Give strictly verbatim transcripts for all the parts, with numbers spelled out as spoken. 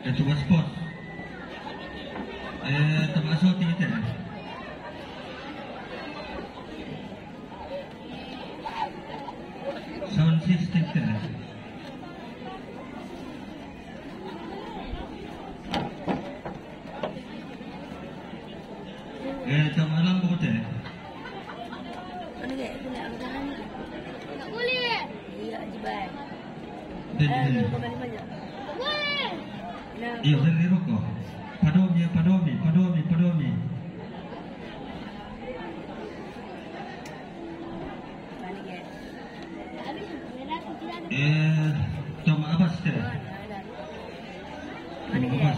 Itu sport. Eh, termasuk tidak. Sound system tidak. Eh, termalam boleh. Ano kaya? Kung naanggahan niya. Nggak boleh. Iya, jibay. Dan Eh, ini. ano ka ba niya? Boleh. Na- Iya, dari rokok. Padomi, padomi, padomi, padomi. Ano kaya? Habis merah putih. Eh, toma abas tidak. Ano, ano. Ano Toma kaya? abas.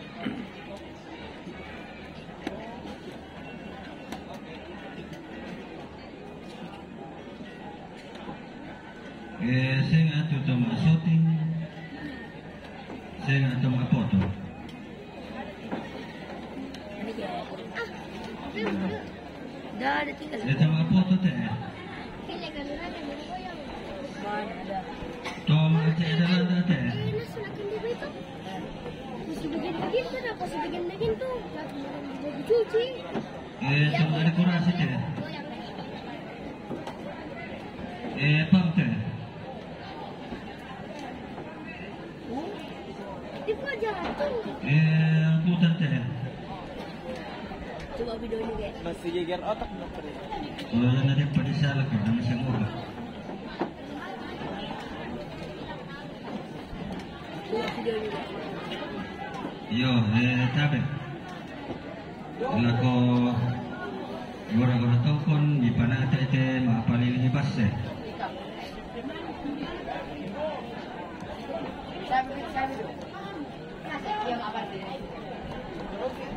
Eh, saya nggak tahu toma shooting. Saya nggak tahu foto. Ano kaya? Ah, yuk, yuk. Dah, ada tinggal. Eh, toma foto tidak. Pilih kan mana yang goyang. Mana ada? Toma cek dalam tidak. Eh, nasi makin di itu. Masih bikin-bikin tuh, dah masih bikin-bikin tuh. Lagi mau dicuci. Eh, toma dekorasi tidak. Goyang. Eh, pam tidak. Itu aja tuh. Eh, angkutan tidak. Coba video ni kaya. Masih geger otak dong pre. Kalau yang ada pada salah kita masih murah. Coba video ni kaya. Yo, eh, tabe. Lako gora-gora tokon di panata ite maapalili ni basse. Sabi ko, sabi ko.